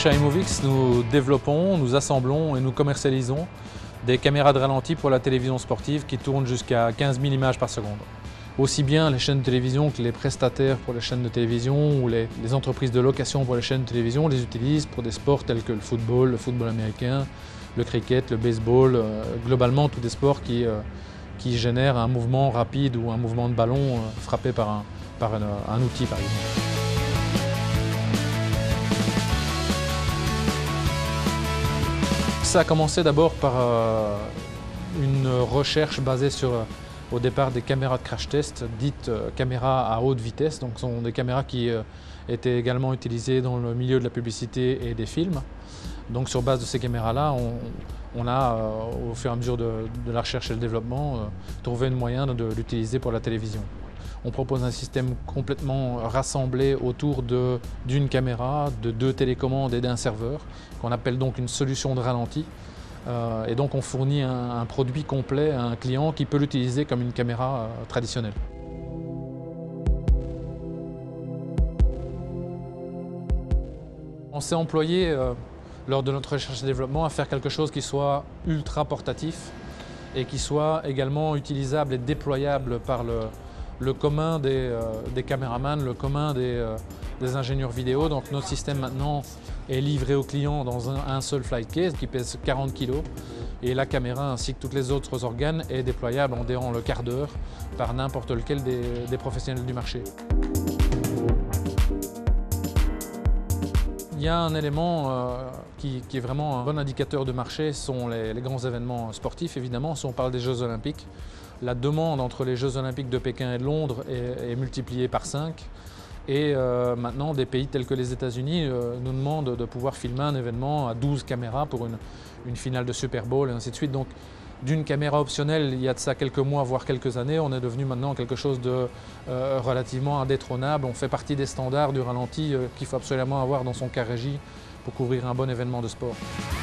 Chez iMovix, nous développons, nous assemblons et nous commercialisons des caméras de ralenti pour la télévision sportive qui tournent jusqu'à 15 000 images par seconde. Aussi bien les chaînes de télévision que les prestataires pour les chaînes de télévision ou les entreprises de location pour les chaînes de télévision les utilisent pour des sports tels que le football américain, le cricket, le baseball, globalement tous des sports qui génèrent un mouvement rapide ou un mouvement de ballon frappé par un outil par exemple. Ça a commencé d'abord par une recherche basée sur, au départ, des caméras de crash test, dites caméras à haute vitesse. Donc, ce sont des caméras qui étaient également utilisées dans le milieu de la publicité et des films. Donc, sur base de ces caméras-là, on a, au fur et à mesure de la recherche et le développement, trouvé un moyen de l'utiliser pour la télévision. On propose un système complètement rassemblé autour d'une caméra, de 2 télécommandes et d'un serveur, qu'on appelle donc une solution de ralenti. Et donc on fournit un produit complet à un client qui peut l'utiliser comme une caméra traditionnelle. On s'est employé lors de notre recherche et développement à faire quelque chose qui soit ultra portatif et qui soit également utilisable et déployable par le commun des caméramans, le commun des ingénieurs vidéo. Donc notre système maintenant est livré au client dans un seul flight case qui pèse 40 kg et la caméra ainsi que tous les autres organes est déployable en le quart d'heure par n'importe lequel des professionnels du marché. Il y a un élément qui est vraiment un bon indicateur de marché, ce sont les grands événements sportifs évidemment. Si on parle des Jeux Olympiques, la demande entre les Jeux Olympiques de Pékin et de Londres est multipliée par 5. Et maintenant, des pays tels que les États-Unis nous demandent de pouvoir filmer un événement à 12 caméras pour une finale de Super Bowl et ainsi de suite. Donc, d'une caméra optionnelle, il y a de ça quelques mois, voire quelques années, on est devenu maintenant quelque chose de relativement indétrônable. On fait partie des standards du ralenti qu'il faut absolument avoir dans son cas régie pour couvrir un bon événement de sport.